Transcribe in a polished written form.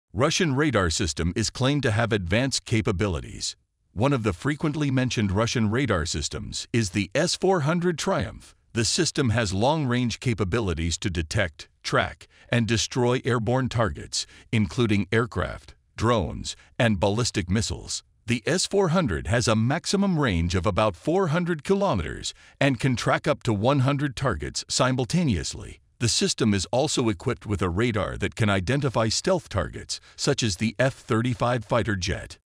Russian radar system is claimed to have advanced capabilities. One of the frequently mentioned Russian radar systems is the S-400 Triumph. The system has long-range capabilities to detect, track, and destroy airborne targets, including aircraft, drones, and ballistic missiles. The S-400 has a maximum range of about 400 kilometers and can track up to 100 targets simultaneously. The system is also equipped with a radar that can identify stealth targets, such as the F-35 fighter jet.